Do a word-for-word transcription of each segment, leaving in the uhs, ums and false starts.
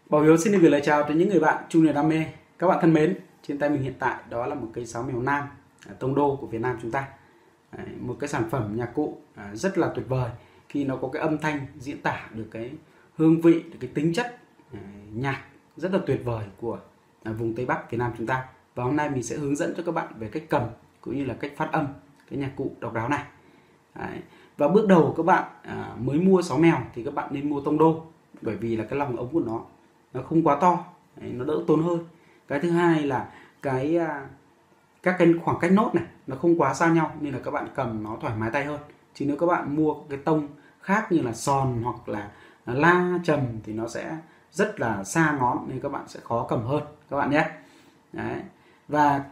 Bảo Hiếu xin được gửi lời chào tới những người bạn chung niềm đam mê. Các bạn thân mến, trên tay mình hiện tại đó là một cây sáo mèo nam tông đô của Việt Nam chúng ta. Một cái sản phẩm nhạc cụ rất là tuyệt vời khi nó có cái âm thanh diễn tả được cái hương vị, được cái tính chất nhạc rất là tuyệt vời của vùng Tây Bắc Việt Nam chúng ta. Và hôm nay mình sẽ hướng dẫn cho các bạn về cách cầm cũng như là cách phát âm cái nhạc cụ độc đáo này. Đấy. Và bước đầu các bạn à, mới mua sáo mèo thì các bạn nên mua tông đô, bởi vì là cái lòng ống của nó nó không quá to, đấy, nó đỡ tốn hơi. Cái thứ hai là cái à, các cái khoảng cách nốt này nó không quá xa nhau nên là các bạn cầm nó thoải mái tay hơn. Chứ nếu các bạn mua cái tông khác như là sòn hoặc là la trầm thì nó sẽ rất là xa ngón nên các bạn sẽ khó cầm hơn các bạn nhé. Đấy. Và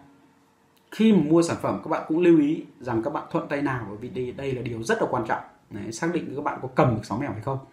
khi mà mua sản phẩm các bạn cũng lưu ý rằng các bạn thuận tay nào, bởi vì đây, đây là điều rất là quan trọng. Đấy, xác định các bạn có cầm được sáo mèo hay không.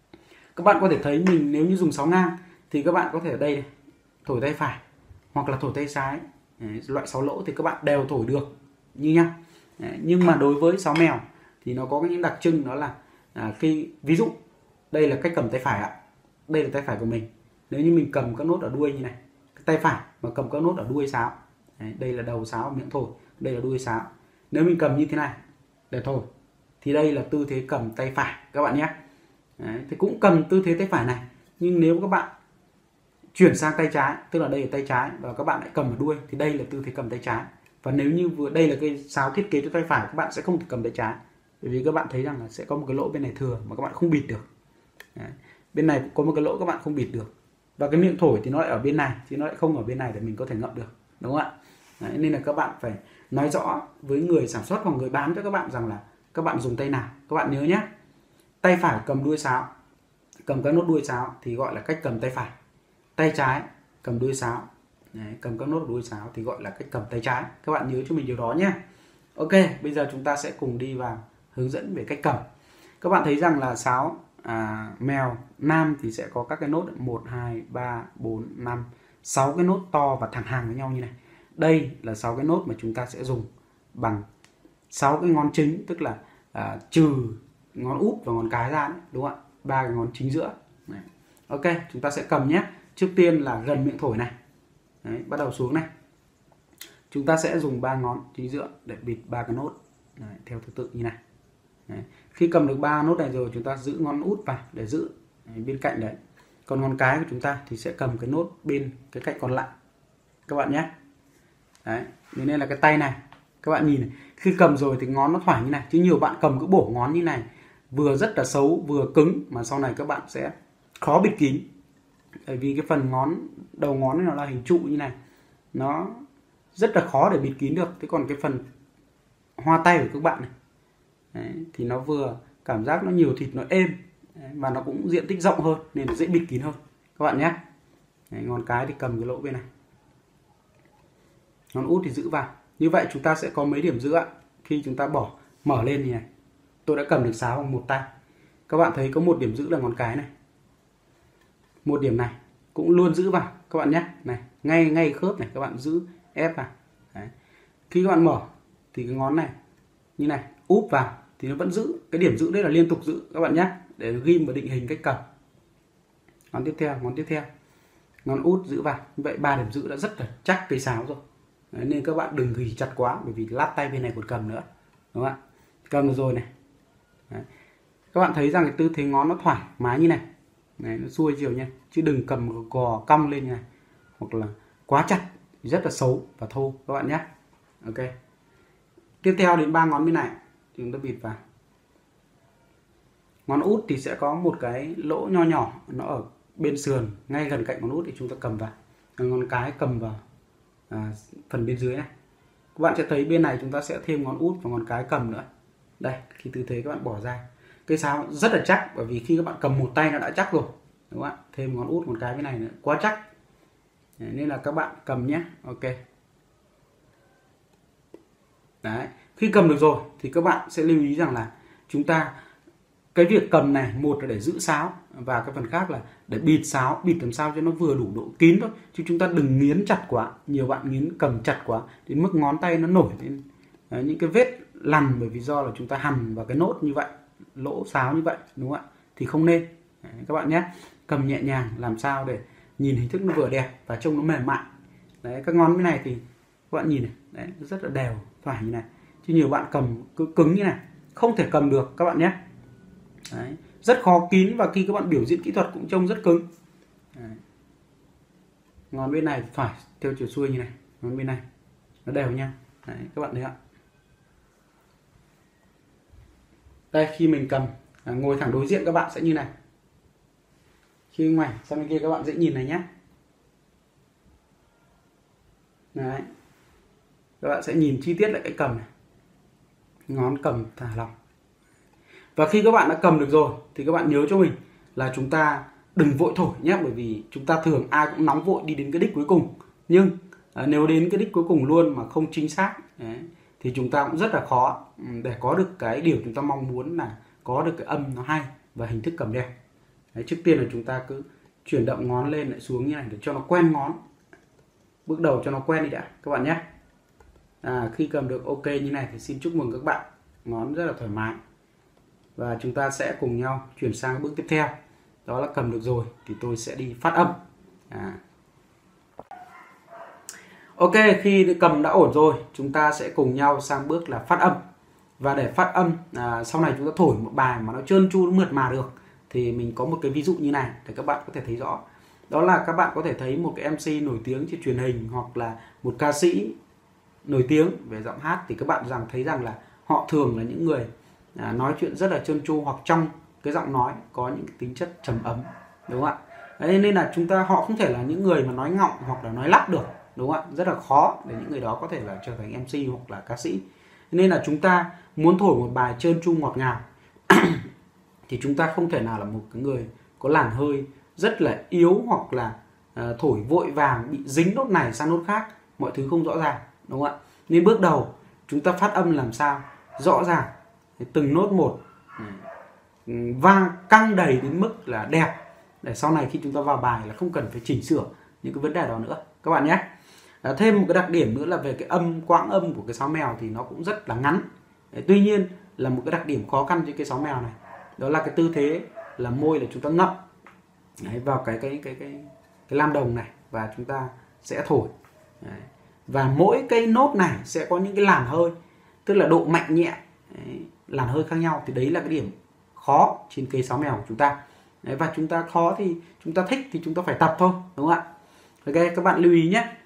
Các bạn có thể thấy mình nếu như dùng sáo ngang thì các bạn có thể ở đây này, thổi tay phải hoặc là thổi tay trái. Đấy, loại sáo lỗ thì các bạn đều thổi được như nhau. Đấy, nhưng mà đối với sáo mèo thì nó có những đặc trưng, đó là à, khi ví dụ đây là cách cầm tay phải ạ, đây là tay phải của mình. Nếu như mình cầm các nốt ở đuôi như này, cái tay phải mà cầm các nốt ở đuôi sáo. Đấy, đây là đầu sáo miệng thổi, đây là đuôi sáo. Nếu mình cầm như thế này để thổi thì đây là tư thế cầm tay phải các bạn nhé. Đấy, thì cũng cầm tư thế tay phải này, nhưng nếu các bạn chuyển sang tay trái, tức là đây là tay trái và các bạn lại cầm ở đuôi thì đây là tư thế cầm tay trái. Và nếu như vừa đây là cái sáo thiết kế cho tay phải, các bạn sẽ không thể cầm tay trái, bởi vì các bạn thấy rằng là sẽ có một cái lỗ bên này thừa mà các bạn không bịt được. Đấy, bên này có một cái lỗ các bạn không bịt được, và cái miệng thổi thì nó lại ở bên này chứ nó lại không ở bên này để mình có thể ngậm được, đúng không ạ? Đấy, nên là các bạn phải nói rõ với người sản xuất hoặc người bán cho các bạn rằng là các bạn dùng tay nào. Các bạn nhớ nhé, tay phải cầm đuôi sáo, cầm các nốt đuôi sáo thì gọi là cách cầm tay phải. Tay trái cầm đuôi sáo, đấy, cầm các nốt đuôi sáo thì gọi là cách cầm tay trái. Các bạn nhớ cho mình điều đó nhé. Ok, bây giờ chúng ta sẽ cùng đi vào hướng dẫn về cách cầm. Các bạn thấy rằng là sáo à, mèo nam thì sẽ có các cái nốt một, hai, ba, bốn, năm, sáu cái nốt to và thẳng hàng với nhau như này. Đây là sáu cái nốt mà chúng ta sẽ dùng bằng sáu cái ngón chính, tức là à, trừ ngón út và ngón cái ra đấy, đúng không ạ? Ba cái ngón chính giữa. Đấy. Ok, chúng ta sẽ cầm nhé. Trước tiên là gần miệng thổi này. Đấy, bắt đầu xuống này. Chúng ta sẽ dùng ba ngón chính giữa để bịt ba cái nốt. Đấy, theo thứ tự như này. Đấy. Khi cầm được ba nốt này rồi, chúng ta giữ ngón út vào để giữ đấy, bên cạnh đấy. Còn ngón cái của chúng ta thì sẽ cầm cái nốt bên cái cạnh còn lại. Các bạn nhé. Đấy, nên là cái tay này, các bạn nhìn này, khi cầm rồi thì ngón nó thoải như này, chứ nhiều bạn cầm cứ bổ ngón như này, vừa rất là xấu vừa cứng mà sau này các bạn sẽ khó bịt kín. Bởi vì cái phần ngón, đầu ngón này nó là hình trụ như này, nó rất là khó để bịt kín được. Thế còn cái phần hoa tay của các bạn này, đấy, thì nó vừa cảm giác nó nhiều thịt, nó êm, đấy, và nó cũng diện tích rộng hơn nên nó dễ bịt kín hơn các bạn nhé. Đấy, ngón cái thì cầm cái lỗ bên này, ngón út thì giữ vào. Như vậy chúng ta sẽ có mấy điểm giữ ạ. Khi chúng ta bỏ mở lên như này, tôi đã cầm được sáo bằng một tay. Các bạn thấy có một điểm giữ là ngón cái này, một điểm này cũng luôn giữ vào các bạn nhé. Này, ngay ngay khớp này các bạn giữ ép vào. Đấy. Khi các bạn mở thì cái ngón này như này úp vào thì nó vẫn giữ. Cái điểm giữ đấy là liên tục giữ các bạn nhé, để ghim và định hình cách cầm. Ngón tiếp theo, ngón tiếp theo, ngón út giữ vào. Như vậy ba điểm giữ đã rất là chắc cây sáo rồi. Đấy, nên các bạn đừng gỉ chặt quá, bởi vì lát tay bên này còn cầm nữa, đúng không ạ? Cầm được rồi này. Đấy. Các bạn thấy rằng cái tư thế ngón nó thoải mái như này. Đấy, nó xuôi chiều nha, chứ đừng cầm gò cong lên như này, hoặc là quá chặt rất là xấu và thô các bạn nhé. Ok. Tiếp theo đến ba ngón bên này thì chúng ta bịt vào. Ngón út thì sẽ có một cái lỗ nho nhỏ, nó ở bên sườn ngay gần cạnh ngón út thì chúng ta cầm vào. Ngón cái cầm vào à, phần bên dưới này. Các bạn sẽ thấy bên này chúng ta sẽ thêm ngón út và ngón cái cầm nữa. Đây, khi tư thế các bạn bỏ ra, cây sáo rất là chắc, bởi vì khi các bạn cầm một tay nó đã chắc rồi, đúng không ạ? Thêm ngón út ngón cái bên này nữa, quá chắc. Đấy, nên là các bạn cầm nhé. Ok. Đấy, khi cầm được rồi thì các bạn sẽ lưu ý rằng là chúng ta, cái việc cầm này, một là để giữ sáo, và cái phần khác là để bịt sáo, bịt làm sao cho nó vừa đủ độ kín thôi, chứ chúng ta đừng nghiến chặt quá. Nhiều bạn nghiến cầm chặt quá đến mức ngón tay nó nổi lên đấy, những cái vết lằn, bởi vì do là chúng ta hằn vào cái nốt như vậy, lỗ sáo như vậy, đúng không ạ? Thì không nên. Đấy, các bạn nhé, cầm nhẹ nhàng làm sao để nhìn hình thức nó vừa đẹp và trông nó mềm mại. Đấy, các ngón bên này thì các bạn nhìn này, đấy, rất là đều thoải như này, chứ nhiều bạn cầm cứ cứng như này không thể cầm được các bạn nhé. Đấy, rất khó kín và khi các bạn biểu diễn kỹ thuật cũng trông rất cứng. Đấy. Ngón bên này phải theo chiều xuôi như này, ngón bên này nó đều nha. Đấy, các bạn thấy ạ. Đây, khi mình cầm à, ngồi thẳng đối diện các bạn sẽ như này. Khi ngoảnh sang bên kia các bạn dễ nhìn này nhé. Đấy, các bạn sẽ nhìn chi tiết lại cái cầm này, ngón cầm thả lỏng. Và khi các bạn đã cầm được rồi thì các bạn nhớ cho mình là chúng ta đừng vội thổi nhé, bởi vì chúng ta thường ai cũng nóng vội đi đến cái đích cuối cùng. Nhưng à, nếu đến cái đích cuối cùng luôn mà không chính xác đấy, thì chúng ta cũng rất là khó để có được cái điều chúng ta mong muốn là có được cái âm nó hay và hình thức cầm đẹp. Đấy, trước tiên là chúng ta cứ chuyển động ngón lên lại xuống như này để cho nó quen ngón. Bước đầu cho nó quen đi đã các bạn nhé. À, khi cầm được ok như này thì xin chúc mừng các bạn, ngón rất là thoải mái. Và chúng ta sẽ cùng nhau chuyển sang bước tiếp theo, đó là cầm được rồi thì tôi sẽ đi phát âm. À. Ok, khi cầm đã ổn rồi chúng ta sẽ cùng nhau sang bước là phát âm. Và để phát âm à, sau này chúng ta thổi một bài mà nó trơn tru, nó mượt mà được thì mình có một cái ví dụ như này để các bạn có thể thấy rõ. Đó là các bạn có thể thấy một cái em xê nổi tiếng trên truyền hình hoặc là một ca sĩ nổi tiếng về giọng hát thì các bạn rằng thấy rằng là họ thường là những người à, nói chuyện rất là trơn tru, hoặc trong cái giọng nói có những tính chất trầm ấm, đúng không ạ? Đấy, nên là chúng ta họ không thể là những người mà nói ngọng hoặc là nói lắp được, đúng không ạ? Rất là khó để những người đó có thể là trở thành em xê hoặc là ca sĩ. Nên là chúng ta muốn thổi một bài trơn tru ngọt ngào thì chúng ta không thể nào là một cái người có làn hơi rất là yếu hoặc là uh, thổi vội vàng bị dính nốt này sang nốt khác, mọi thứ không rõ ràng, đúng không ạ? Nên bước đầu chúng ta phát âm làm sao rõ ràng, từng nốt một vang căng đầy đến mức là đẹp, để sau này khi chúng ta vào bài là không cần phải chỉnh sửa những cái vấn đề đó nữa các bạn nhé. À, thêm một cái đặc điểm nữa là về cái âm, quãng âm của cái sáo mèo thì nó cũng rất là ngắn. Đấy, tuy nhiên là một cái đặc điểm khó khăn trên cái sáo mèo này, đó là cái tư thế là môi là chúng ta ngậm đấy, vào cái cái cái cái cái lam đồng này và chúng ta sẽ thổi. Đấy. Và mỗi cái nốt này sẽ có những cái làn hơi, tức là độ mạnh nhẹ đấy, làn hơi khác nhau, thì đấy là cái điểm khó trên cây sáo mèo của chúng ta. Đấy, và chúng ta khó thì chúng ta thích thì chúng ta phải tập thôi, đúng không ạ? Ok, các bạn lưu ý nhé.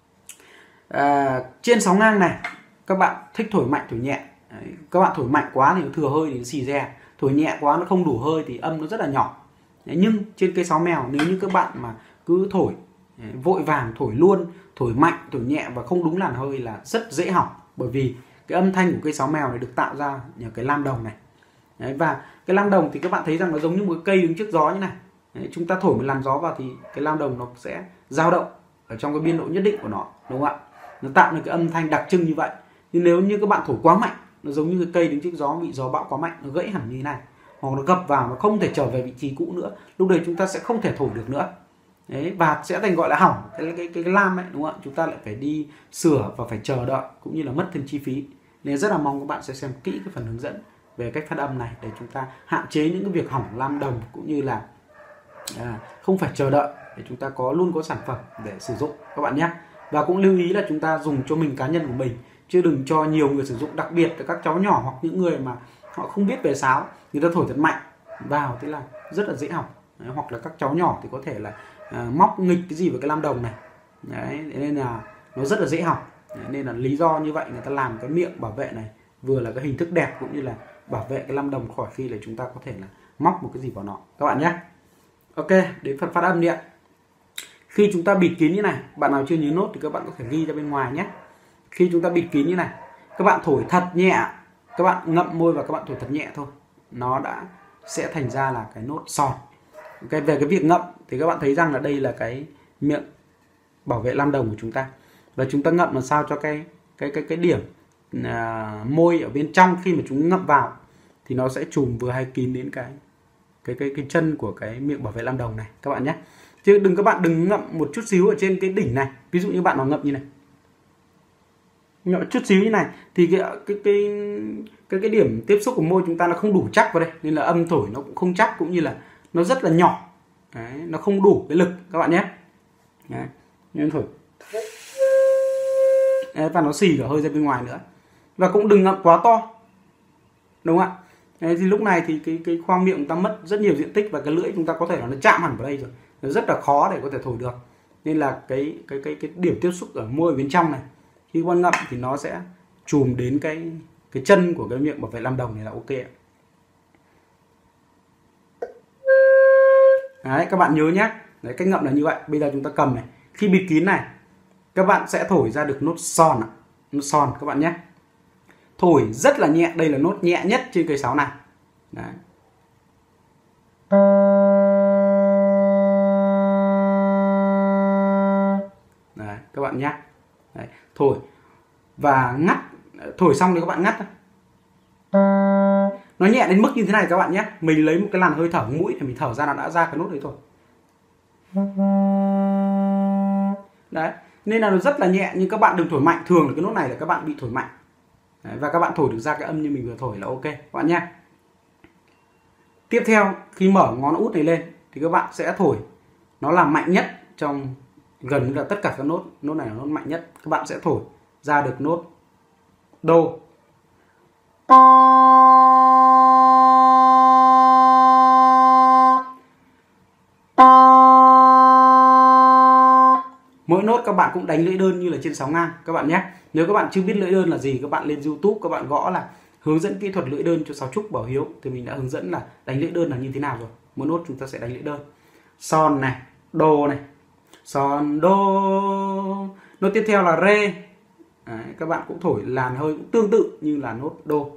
À, trên sáo ngang này các bạn thích thổi mạnh thổi nhẹ. Đấy, các bạn thổi mạnh quá thì nó thừa hơi thì nó xì re, thổi nhẹ quá nó không đủ hơi thì âm nó rất là nhỏ. Đấy, nhưng trên cây sáo mèo nếu như các bạn mà cứ thổi đấy, vội vàng thổi luôn, thổi mạnh thổi nhẹ và không đúng làn hơi là rất dễ hỏng, bởi vì cái âm thanh của cây sáo mèo này được tạo ra nhờ cái lam đồng này. Đấy, và cái lam đồng thì các bạn thấy rằng nó giống như một cái cây đứng trước gió như này. Đấy, chúng ta thổi một làn gió vào thì cái lam đồng nó sẽ dao động ở trong cái biên độ nhất định của nó, đúng không ạ? Nó tạo được cái âm thanh đặc trưng như vậy. Nhưng nếu như các bạn thổi quá mạnh, nó giống như cái cây đứng trước gió bị gió bão quá mạnh, nó gãy hẳn như thế này, hoặc nó gập vào, nó không thể trở về vị trí cũ nữa, lúc đấy chúng ta sẽ không thể thổi được nữa. Đấy, và sẽ thành gọi là hỏng cái, cái, cái, cái lam ấy, đúng không ạ? Chúng ta lại phải đi sửa và phải chờ đợi cũng như là mất thêm chi phí. Nên rất là mong các bạn sẽ xem kỹ cái phần hướng dẫn về cách phát âm này để chúng ta hạn chế những cái việc hỏng lam đồng, cũng như là à, không phải chờ đợi, để chúng ta có luôn có sản phẩm để sử dụng các bạn nhé. Và cũng lưu ý là chúng ta dùng cho mình cá nhân của mình, chứ đừng cho nhiều người sử dụng, đặc biệt là các cháu nhỏ hoặc những người mà họ không biết về sáo, người ta thổi thật mạnh vào thế là rất là dễ hỏng. Đấy, hoặc là các cháu nhỏ thì có thể là à, móc nghịch cái gì vào cái lam đồng này. Đấy, nên là nó rất là dễ hỏng. Đấy, nên là lý do như vậy người ta làm cái miệng bảo vệ này vừa là cái hình thức đẹp cũng như là bảo vệ cái lam đồng khỏi khi là chúng ta có thể là móc một cái gì vào nó các bạn nhé. Ok, đến phần phát âm đi ạ. Khi chúng ta bịt kín như này, bạn nào chưa nhớ nốt thì các bạn có thể ghi ra bên ngoài nhé. Khi chúng ta bịt kín như này, các bạn thổi thật nhẹ, các bạn ngậm môi và các bạn thổi thật nhẹ thôi, nó đã sẽ thành ra là cái nốt sòn. Okay, về cái việc ngậm thì các bạn thấy rằng là đây là cái miệng bảo vệ lam đồng của chúng ta, và chúng ta ngậm làm sao cho cái cái cái cái điểm à, môi ở bên trong khi mà chúng ngậm vào thì nó sẽ trùm vừa hay kín đến cái cái cái cái chân của cái miệng bảo vệ lam đồng này các bạn nhé. Chứ đừng các bạn đừng ngậm một chút xíu ở trên cái đỉnh này. Ví dụ như bạn nào ngậm như này, ngậm chút xíu như này thì cái cái cái cái cái điểm tiếp xúc của môi chúng ta nó không đủ chắc vào đây, nên là âm thổi nó cũng không chắc, cũng như là nó rất là nhỏ. Đấy, nó không đủ cái lực các bạn nhé. Đấy, nên thổi. Đấy, và nó xì cả hơi ra bên ngoài nữa. Và cũng đừng ngậm quá to, đúng không ạ? Đấy, thì lúc này thì cái cái khoang miệng chúng ta mất rất nhiều diện tích và cái lưỡi chúng ta có thể là nó chạm hẳn vào đây rồi, nó rất là khó để có thể thổi được. Nên là cái cái cái cái điểm tiếp xúc ở môi bên trong này, khi các bạn ngậm thì nó sẽ chùm đến cái cái chân của cái miệng bảo vệ Lam Đồng này là ok ạ. Đấy, các bạn nhớ nhé. Đấy, cách ngậm là như vậy. Bây giờ chúng ta cầm này, khi bịt kín này, các bạn sẽ thổi ra được nốt son ạ. Nốt son các bạn nhé. Thổi rất là nhẹ, đây là nốt nhẹ nhất trên cây sáo này. Đấy. Đấy, các bạn nhé. Đấy, thổi và ngắt, thổi xong thì các bạn ngắt. Nó nhẹ đến mức như thế này các bạn nhé. Mình lấy một cái làn hơi thở mũi thì mình thở ra là đã ra cái nốt đấy thôi. Đấy, nên là nó rất là nhẹ, nhưng các bạn đừng thổi mạnh. Thường là cái nốt này là các bạn bị thổi mạnh. Đấy, và các bạn thổi được ra cái âm như mình vừa thổi là ok các bạn nhé. Tiếp theo, khi mở ngón út này lên thì các bạn sẽ thổi, nó là mạnh nhất trong gần như là tất cả các nốt. Nốt này là nốt mạnh nhất. Các bạn sẽ thổi ra được nốt đô. Mỗi nốt các bạn cũng đánh lưỡi đơn như là trên sáo ngang các bạn nhé. Nếu các bạn chưa biết lưỡi đơn là gì, các bạn lên YouTube các bạn gõ là hướng dẫn kỹ thuật lưỡi đơn cho sáo trúc Bảo Hiếu thì mình đã hướng dẫn là đánh lưỡi đơn là như thế nào rồi. Mỗi nốt chúng ta sẽ đánh lưỡi đơn. Son này, đô này, son đô. Nốt tiếp theo là rê. Đấy, các bạn cũng thổi làn hơi cũng tương tự như là nốt đô.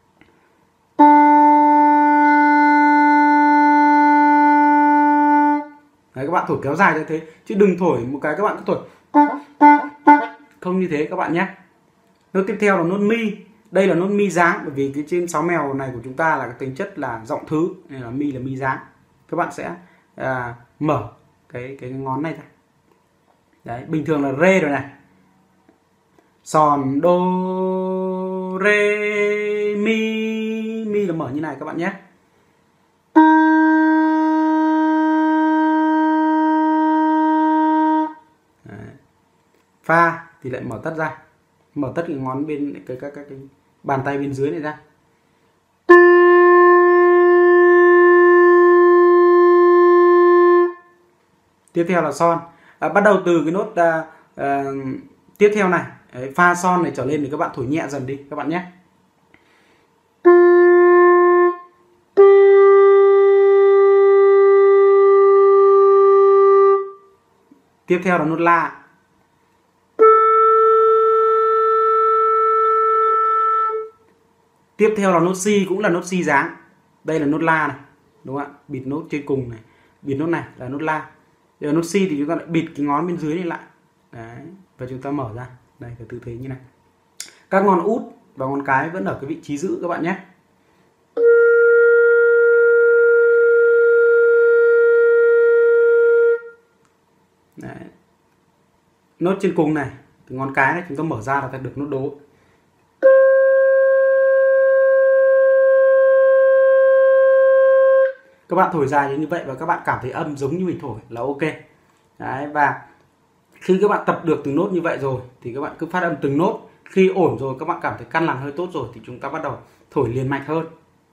Đấy, các bạn thổi kéo dài như thế chứ đừng thổi một cái các bạn cứ thổi không như thế các bạn nhé. Nốt tiếp theo là nốt mi. Đây là nốt mi dáng, bởi vì cái trên sáo mèo này của chúng ta là cái tính chất là giọng thứ nên là mi là mi dáng. Các bạn sẽ à, mở cái cái ngón này ra. Đấy, bình thường là rê rồi này. Son đô rê mi, mi là mở như này các bạn nhé. Đấy. Pha thì lại mở tất ra, mở tất cái ngón bên cái các cái, cái bàn tay bên dưới này ra. Tiếp theo là son. À, bắt đầu từ cái nốt à, à, tiếp theo này. Đấy, pha son này trở lên thì các bạn thổi nhẹ dần đi các bạn nhé. Tiếp theo là nốt la. Tiếp theo là nốt si, cũng là nốt si dáng. Đây là nốt la này, đúng không ạ? Bịt nốt trên cùng này, bịt nốt này là nốt la. Giờ nốt si thì chúng ta lại bịt cái ngón bên dưới này lại. Đấy, và chúng ta mở ra. Đây cái tư thế như này. Các ngón út và ngón cái vẫn ở cái vị trí giữ các bạn nhé. Đấy. Nốt trên cùng này, cái ngón cái này chúng ta mở ra là ta được nốt đố. Các bạn thổi dài như vậy và các bạn cảm thấy âm giống như mình thổi là ok. Đấy, và khi các bạn tập được từng nốt như vậy rồi thì các bạn cứ phát âm từng nốt. Khi ổn rồi, các bạn cảm thấy căn làn hơi tốt rồi thì chúng ta bắt đầu thổi liền mạch hơn.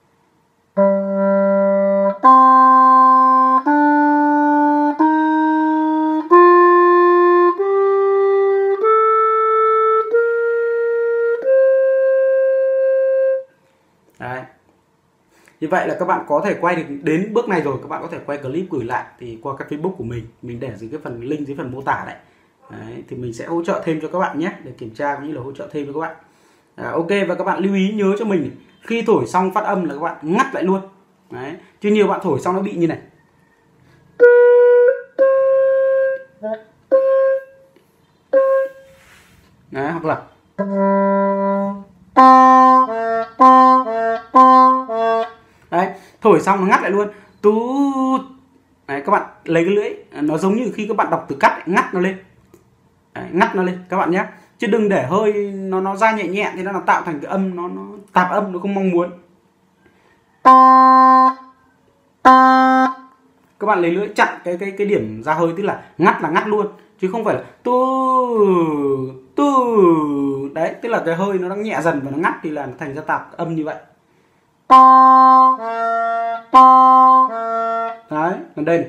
Đấy. Như vậy là các bạn có thể quay được đến bước này rồi, các bạn có thể quay clip gửi lại thì qua các Facebook của mình, mình để dưới cái phần link dưới phần mô tả đấy. Đấy, thì mình sẽ hỗ trợ thêm cho các bạn nhé, để kiểm tra cũng như là hỗ trợ thêm cho các bạn. À, ok, và các bạn lưu ý nhớ cho mình khi thổi xong phát âm là các bạn ngắt lại luôn. Đấy, chứ nhiều bạn thổi xong nó bị như này. Đấy, hoặc là đấy, thổi xong nó ngắt lại luôn. Tú. Đấy, các bạn lấy cái lưỡi, nó giống như khi các bạn đọc từ cắt, ngắt nó lên. Đấy, ngắt nó lên các bạn nhé, chứ đừng để hơi nó nó ra nhẹ nhẹ thì nó tạo thành cái âm nó nó tạp âm, nó không mong muốn. các bạn lấy lưỡi chặn cái cái cái điểm ra hơi, tức là ngắt là ngắt luôn, chứ không phải là tu tu. Đấy, tức là cái hơi nó đang nhẹ dần và nó ngắt thì là nó thành ra tạp âm như vậy. Đấy, còn đây này.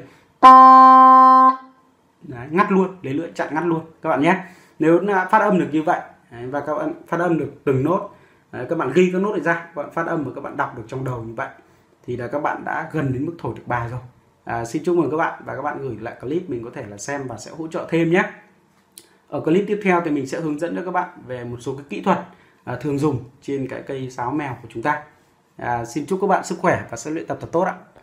Đấy, ngắt luôn, lấy lưỡi chặn ngắt luôn các bạn nhé. Nếu phát âm được như vậy đấy, và các bạn phát âm được từng nốt, đấy, các bạn ghi các nốt này ra, các bạn phát âm và các bạn đọc được trong đầu như vậy thì là các bạn đã gần đến mức thổi được bài rồi. À, xin chúc mừng các bạn và các bạn gửi lại clip mình có thể là xem và sẽ hỗ trợ thêm nhé. Ở clip tiếp theo thì mình sẽ hướng dẫn cho các bạn về một số cái kỹ thuật à, thường dùng trên cái cây sáo mèo của chúng ta. À, xin chúc các bạn sức khỏe và sẽ luyện tập thật tốt ạ.